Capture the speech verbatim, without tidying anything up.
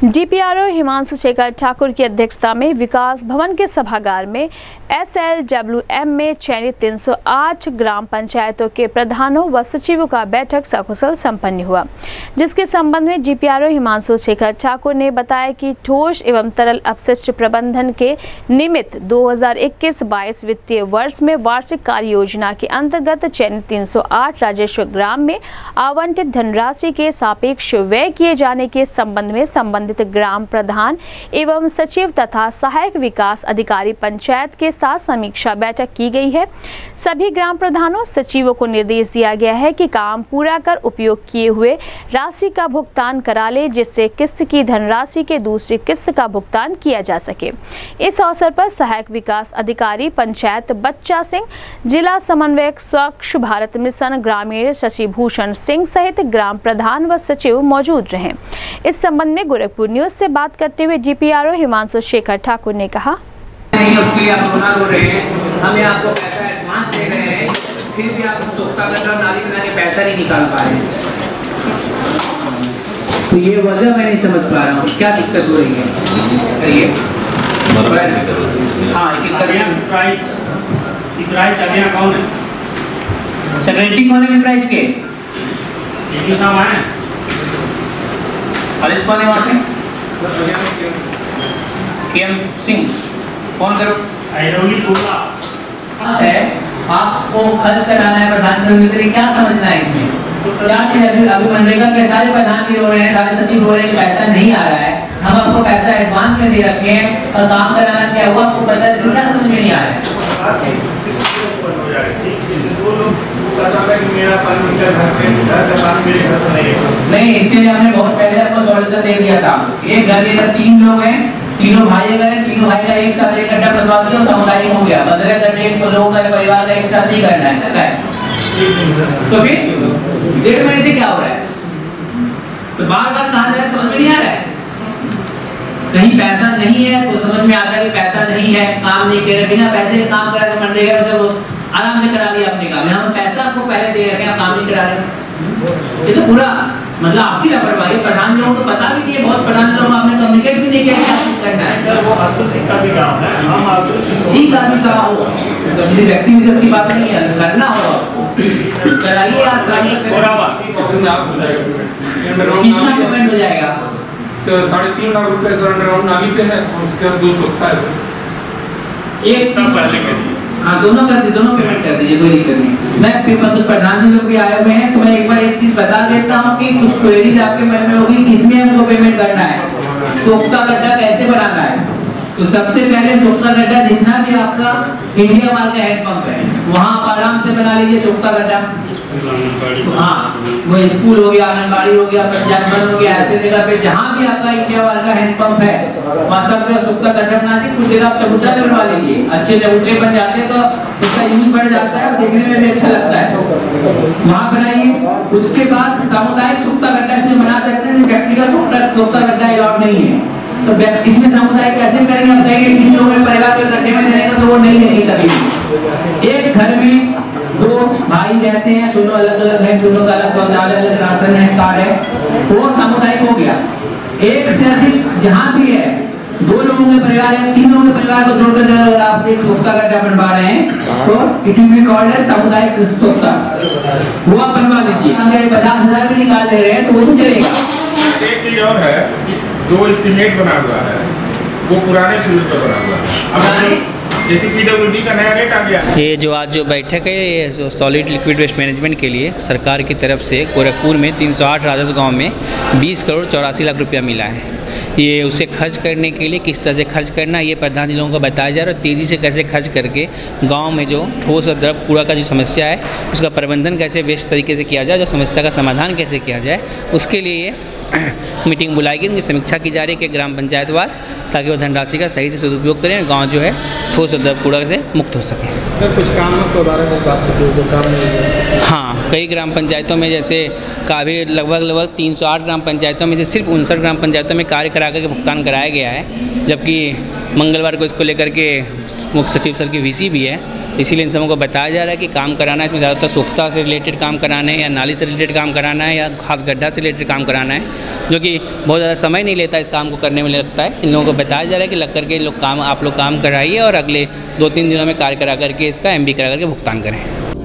DPRO Himanshu Shekhar Thakur की अध्यक्षता में विकास भवन के सभागार में एस एल डब्ल्यू एम में चयनित तीन सौ आठ ग्राम पंचायतों के प्रधानों व सचिवों का बैठक सकुशल संपन्न हुआ, जिसके संबंध में डीपीआरओ हिमांशु शेखर ठाकुर ने बताया कि ठोस एवं तरल अपशिष्ट प्रबंधन के निमित्त दो हज़ार इक्कीस बाईस वित्तीय वर्ष में वार्षिक कार्य योजना के अंतर्गत चयनित तीन सौ आठ राजस्व ग्राम में आवंटित धनराशि के सापेक्ष व्यय किए जाने के संबंध में संबंधित ग्राम प्रधान एवं सचिव तथा सहायक विकास अधिकारी पंचायत के साथ समीक्षा बैठक की गई है। सभी ग्राम प्रधानों सचिवों को निर्देश दिया गया है कि काम पूरा कर उपयोग किए हुए राशि का भुगतान करा ले, जिससे किस्त की धनराशि के दूसरी किस्त का भुगतान किया जा सके। इस अवसर पर सहायक विकास अधिकारी पंचायत बच्चा सिंह, जिला समन्वयक स्वच्छ भारत मिशन ग्रामीण शशिभूषण सिंह सहित ग्राम प्रधान व सचिव मौजूद रहे। इस संबंध में गोरखपुर न्यूज से बात करते हुए डीपीआरओ हिमांशु शेखर ठाकुर ने कहा, नहीं उसके लिए आप रोना रो रहे हैं, हमें आपको पैसा एडवांस दे रहे हैं, फिर भी आप सोखता गड्ढा नाली बना के पैसा नहीं निकाल पा रहे हैं। तो ये वजह मैं नहीं समझ पा रहा हूँ, क्या दिक्कत हो रही है? करिए। हाँ, कौन है? सेक्रेटरी कौन है प्राइज के? कॉलेज कौन है वहाँ पे? केएम सिंह। फोन करो। है आपको खर्च कराना है प्रधानमंत्री, क्या समझना है इसमें? क्या चीज अभी अभी मनरेगा के सारे प्रधान भी रो रहे हैं, सारे सचिव रो रहे हैं कि पैसा नहीं आ रहा है, हम आपको पैसा एडवांस में दे रखे हैं और काम कराना क्या हुआ आपको पता है, क्या समझ में नहीं आ रहा है? नहीं, इसलिए हमने बहुत पहले आपको सॉल्यूशन दे दिया था। एक घर में अगर तीन लोग हैं, तीनों भाई अगर हैं, तीनों भाई का एक साथ एक गड्ढा बनवा दिया, सामुदायिक हो गया। पंद्रह गड्ढे लोगों का परिवार का एक साथ नहीं करना है, करना है। तो फिर डेढ़ महीने से क्या हो रहा है? तो बार बार कहा जा रहा है, समझ में नहीं आ रहा है। कहीं पैसा नहीं है तो समझ में आता है कि पैसा नहीं है, काम नहीं कर रहे, बिना पैसे काम करा के मनरेगा से वो आराम से करा लिया अपने काम। हम पैसा आपको पहले दे रखे हैं, काम नहीं करा रहे। ये तो पूरा मतलब आपकी लापरवाही। प्रधान लोगों को पता भी नहीं है, बहुत प्रधान लोग आपने कम्युनिकेट भी नहीं किया क्या करना है। वो का भी काम है, हम आपसे का भी काम हो, तो किसी व्यक्ति विशेष की बात नहीं है, करना हो आपको कराइए। कितना पेमेंट हो जाएगा? तो साढ़े तीन लाख रुपए सर नाली पे है, उसके बाद दो सौ है एक तब पहले करिए। हाँ, दोनों कर दी, दोनों पेमेंट कर दीजिए, कोई दिक्कत नहीं। मैं फिर कुछ प्रधान जी लोग भी आए हुए हैं, तो मैं एक बार एक चीज बता देता हूँ कि कुछ क्वेरीज आपके मन में होगी किसमें हमको पेमेंट करना है, सोखता गड्ढा कैसे बनाना है। तो सबसे पहले सोखता गड्ढा जितना भी आपका इंडिया माल का हैंडपंप है, वहाँ आप आराम से बना लीजिए सोखता गड्ढा। हाँ, वो स्कूल हो गया, आंगनबाड़ी हो गया, पंचायत भवन हो गया, ऐसे जगह पे जहाँ भी आपका इंडिया माल का हैंडपंप है वहाँ सब जगह सोखता गड्ढा बना दी। कुछ जगह आप चबूतरा से बनवा लीजिए, अच्छे चबूतरे बन जाते हैं तो उसका यूज बढ़ जाता है और देखने में भी अच्छा लगता है, वहाँ बनाइए। उसके बाद सामुदायिक सोखता गड्ढा इसमें बना सकते हैं, व्यक्तिगत सोखता गड्ढा अलाउड नहीं है। तो इसमें सामुदायिक कैसे करेंगे? आप कहेंगे किसी लोगों के परिवार के गड्ढे में देने का, तो वो नहीं देंगे कभी। एक घर में दो भाई रहते हैं, दोनों अलग अलग हैं, दोनों का अलग शौचालय, अलग राशन है, कार्ड है, वो सामुदायिक हो गया। एक से अधिक जहाँ भी है, दो लोगों के परिवार है, तीन लोगों के परिवार को जोड़कर अगर आप एक सोखता गड्ढा बनवा रहे हैं तो it will be called as सामुदायिक सोखता, वो आप बनवा लीजिए। अगर पचास हजार भी निकाल ले रहे हैं तो वो भी चलेगा। एक चीज और है, जो एस्टीमेट बना हुआ है वो पुराने शेड्यूल पर बना हुआ है। अब जैसे पीडब्ल्यूडी का नया रेट आ गया। ये जो आज जो बैठक है ये सॉलिड लिक्विड वेस्ट मैनेजमेंट के लिए सरकार की तरफ से गोरखपुर में तीन सौ आठ राजस्व गाँव में बीस करोड़ चौरासी लाख रुपया मिला है। ये उसे खर्च करने के लिए किस तरह से खर्च करना ये प्रधान जी लोगों को बताया जा रहा है और तेज़ी से कैसे खर्च करके गांव में जो ठोस और द्रव कूड़ा का जो समस्या है उसका प्रबंधन कैसे बेस्ट तरीके से किया जाए, जो समस्या का समाधान कैसे किया जाए, उसके लिए मीटिंग बुलाई गई, उनकी समीक्षा की जा रही है कि ग्राम पंचायतवार, ताकि वो धनराशि का सही से सदुपयोग करें, गाँव जो है ठोस और द्रव कूड़ा से मुक्त हो सके। सर कुछ कामों के बारे में बात की जो काम नहीं है। हाँ, कई ग्राम पंचायतों में जैसे काफ़ी लगभग लगभग तीन सौ आठ ग्राम पंचायतों में से सिर्फ उनसठ ग्राम पंचायतों में कार्य कार्य करा करके भुगतान कराया गया है, जबकि मंगलवार को इसको लेकर के मुख्य सचिव सर की वीसी भी है। इसीलिए इन सबों को बताया जा रहा है कि काम कराना है, इसमें ज़्यादातर सोख्ता से रिलेटेड काम कराना है या नाली से रिलेटेड काम कराना है या खाद गड्ढा से रिलेटेड काम कराना है, जो कि बहुत ज़्यादा समय नहीं लेता इस काम को करने में लगता है। इन लोगों को बताया जा रहा है कि लग करके लोग काम आप लोग काम कराइए और अगले दो तीन दिनों में कार्य करा करके इसका एम बी करा करके भुगतान करें।